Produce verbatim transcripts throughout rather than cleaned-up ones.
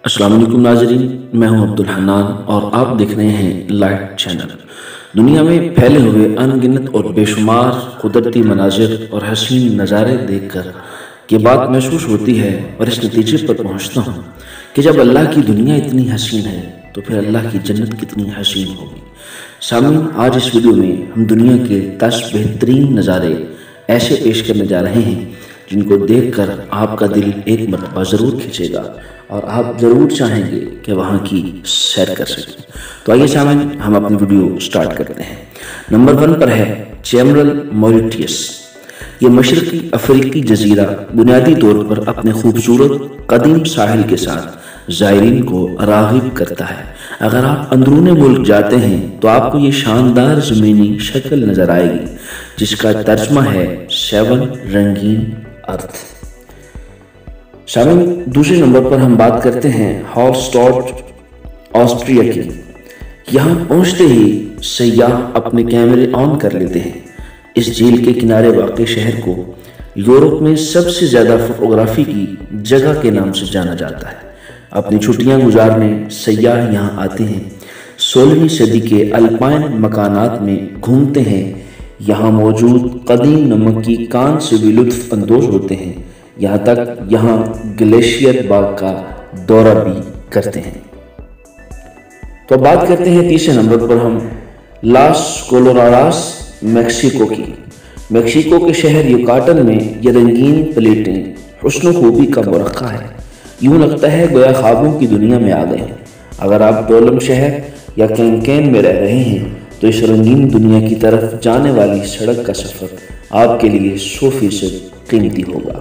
السلام علیکم ناظرین، میں ہوں عبدالحنان اور آپ دیکھ رہے ہیں لائٹ چینل۔ دنیا میں پھیلے ہوئے ان گنت اور بے شمار قدرتی مناظر اور حسین نظارے دیکھ کر یہ بات محسوس ہوتی ہے اور اس نتیجے پر پہنچتا ہوں کہ جب اللہ کی دنیا اتنی حسین ہے تو پھر اللہ کی جنت کتنی حسین ہوگی۔ سامعین، آج اس ویڈیو میں ہم دنیا کے دس بہترین نظارے ایسے پیش کرنے جا رہے ہیں جن کو دیکھ کر آپ کا دل ایک مرتبہ ضرور کھنچے گا اور آپ ضرور چاہیں گے کہ وہاں کی سیر کر سکیں۔ تو آئیے سامعین، ہم اپنی ویڈیو سٹارٹ کرتے ہیں۔ نمبر ون پر ہے چیمرل موریٹیس۔ یہ مشرقی افریقی جزیرہ بنیادی طور پر اپنے خوبصورت قدیم ساحل کے ساتھ زائرین کو راغب کرتا ہے۔ اگر آپ اندرون ملک جاتے ہیں تو آپ کو یہ شاندار زمینی شکل نظر آئے گی جس کا ترجمہ ہے سیون رنگین ارتھ۔ سامعین، دوسرے نمبر پر ہم بات کرتے ہیں ہالسٹاٹ آسٹریا کی۔ یہاں پہنچتے ہی سیاح اپنے کیمرے آن کر لیتے ہیں۔ اس جھیل کے کنارے واقع شہر کو یورپ میں سب سے زیادہ فوٹوگرافی کی جگہ کے نام سے جانا جاتا ہے۔ اپنی چھٹیاں گزارنے سیاح یہاں آتے ہیں، سولہویں صدی کے الپائن مکانات میں گھومتے ہیں، یہاں موجود قدیم نمک کی کان سے بھی لطف اندوز ہوتے ہیں، یہاں تک یہاں گلیشیئر باغ کا دورہ بھی کرتے ہیں۔ تو اب بات کرتے ہیں تیسرے نمبر پر ہم لاس کولوراڈاس میکسیکو کی۔ میکسیکو کے شہر یوکاٹن میں یہ رنگین پلیٹیں حسن و خوبی کا مرقع ہے، یوں لگتا ہے گویا خوابوں کی دنیا میں آ گئے ہیں۔ اگر آپ ٹولم شہر یا کینکین میں رہ رہے ہیں تو اس رنگین دنیا کی طرف جانے والی سڑک کا سفر آپ کے لیے سو فیصد قیمتی ہوگا۔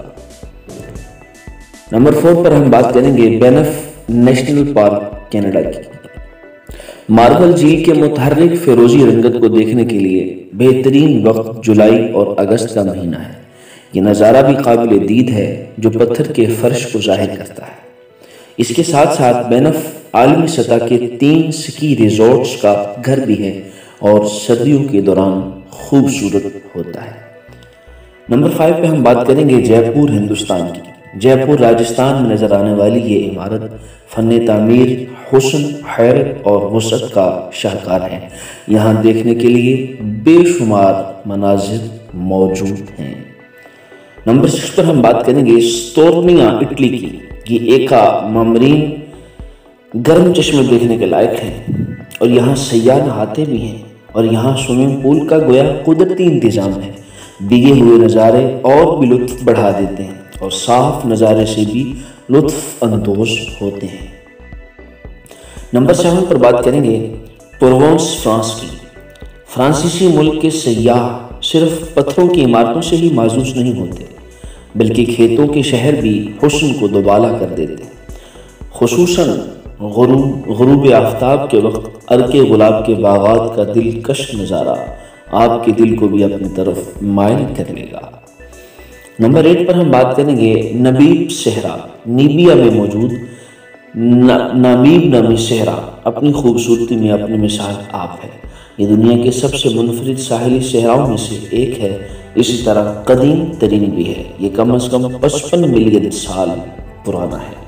نمبر فور پر ہم بات کریں گے بینف نیشنل پارک کینیڈا کی۔ ماربل جھیل کے متحرک فیروزی رنگت کو دیکھنے کے لیے بہترین وقت جولائی اور اگست کا مہینہ ہے۔ یہ نظارہ بھی قابل دید ہے جو پتھر کے فرش کو ظاہر کرتا ہے۔ اس کے ساتھ ساتھ بینف عالمی سطح کے تین سکی ریزورٹس کا گھر بھی ہے اور سردیوں کے دوران خوبصورت ہوتا ہے۔ نمبر فائیو پہ ہم بات کریں گے جے پور ہندوستان کی۔ جے پور راجستھان میں نظر آنے والی یہ عمارت فن تعمیر، حسن، حیرت اور وسعت کا شاہکار ہے۔ یہاں دیکھنے کے لیے بے شمار مناظر موجود ہیں۔ نمبر سکس پر ہم بات کریں گے ستورنیا اٹلی کی۔ یہ ایکا ممرین گرم چشمے دیکھنے کے لائق ہیں اور یہاں سیاح نہاتے بھی ہیں اور یہاں سوئمنگ پول کا گویا قدرتی انتظام ہے۔ بھیگے ہوئے نظارے اور بھی لطف بڑھا دیتے ہیں اور صاف نظارے سے بھی لطف اندوز ہوتے ہیں۔ نمبر سیون پر بات کریں گے پروونس فرانس کی۔ فرانسیسی ملک کے سیاح صرف پتھروں کی عمارتوں سے ہی معزوز نہیں ہوتے بلکہ کھیتوں کے شہر بھی حسن کو دوبالا کر دیتے ہیں، خصوصاً غروب غروب آفتاب کے وقت ارکے گلاب کے باغات کا دلکش نظارہ آپ کے دل کو بھی اپنی طرف مائل کر لے گا۔ نمبر ایٹ پر ہم بات کریں گے نبیب صحرا۔ نیبیا میں موجود نبیب نامی صحرا اپنی خوبصورتی میں اپنی مثال آپ ہے۔ یہ دنیا کے سب سے منفرد ساحلی صحراؤں میں سے ایک ہے، اسی طرح قدیم ترین بھی ہے۔ یہ کم از کم پچپن ملین سال پرانا ہے۔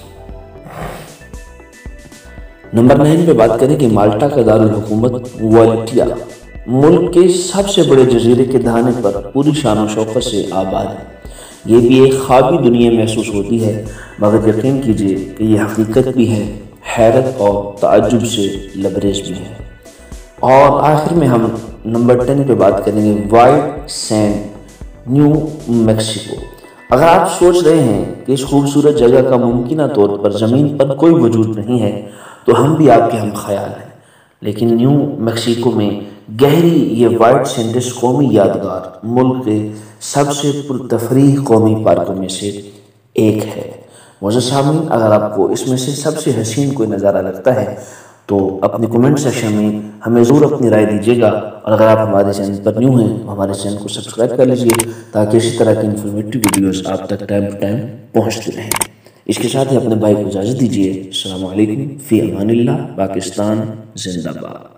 نمبر نائن پہ بات کریں گے مالٹا کا دارالحکومت والٹیا۔ ملک کے سب سے بڑے جزیرے کے دہانے پر پوری شان و شوکت سے آباد ہے۔ یہ بھی ایک خوابی دنیا محسوس ہوتی ہے، مگر یقین کیجئے کہ یہ حقیقت بھی ہے، حیرت اور تعجب سے لبریز بھی ہے۔ اور آخر میں ہم نمبر ٹین پہ بات کریں گے وائٹ سینڈ، نیو میکسیکو۔ اگر آپ سوچ رہے ہیں کہ اس خوبصورت جگہ کا ممکنہ طور پر زمین پر کوئی وجود نہیں ہے تو ہم بھی آپ کے ہم خیال ہیں، لیکن نیو میکسیکو میں گہری یہ وائٹ سینڈس قومی یادگار ملک کے سب سے پرتفریح قومی پارکوں میں سے ایک ہے۔ معزز سامعین، اگر آپ کو اس میں سے سب سے حسین کوئی نظارہ لگتا ہے تو اپنی کمنٹ سیکشن میں ہمیں ضرور اپنی رائے دیجیے گا، اور اگر آپ ہمارے چینل پر نیو ہیں تو ہمارے چینل کو سبسکرائب کر لیجیے تاکہ اسی طرح کی انفارمیٹو ویڈیوز آپ تک ٹائم ٹو ٹائم پہنچتے رہیں۔ اس کے ساتھ ہی اپنے بھائی کو اجازت دیجیے۔ السلام علیکم، فی امان اللہ، پاکستان زندہ باد۔